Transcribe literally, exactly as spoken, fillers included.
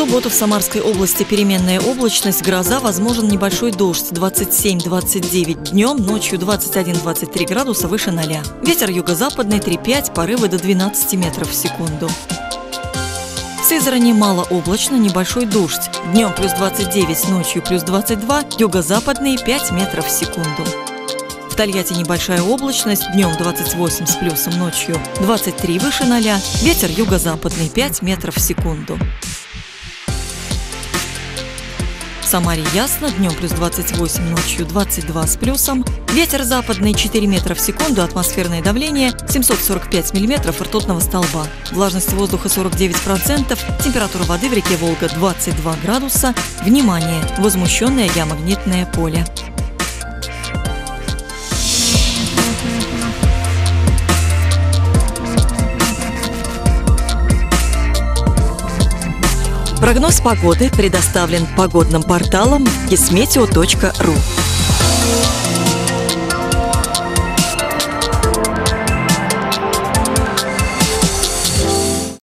субботу в Самарской области переменная облачность, гроза, возможен небольшой дождь. двадцать семь — двадцать девять днем, ночью двадцать один — двадцать три градуса выше ноля. Ветер юго-западный три пять, порывы до двенадцати метров в секунду. В Сызрани малооблачно, небольшой дождь. Днем плюс двадцать девять, ночью плюс двадцать два, юго-западный пять метров в секунду. В Тольятти небольшая облачность, днем двадцать восемь с плюсом, ночью двадцать три выше ноля, ветер юго-западный пять метров в секунду. В Самаре ясно, днем плюс двадцать восемь, ночью двадцать два с плюсом, ветер западный четыре метра в секунду, атмосферное давление семьсот сорок пять миллиметров ртутного столба, влажность воздуха сорок девять процентов, температура воды в реке Волга двадцать два градуса, внимание, возмущенное геомагнитное поле. Прогноз погоды предоставлен погодным порталом кисметео точка ру.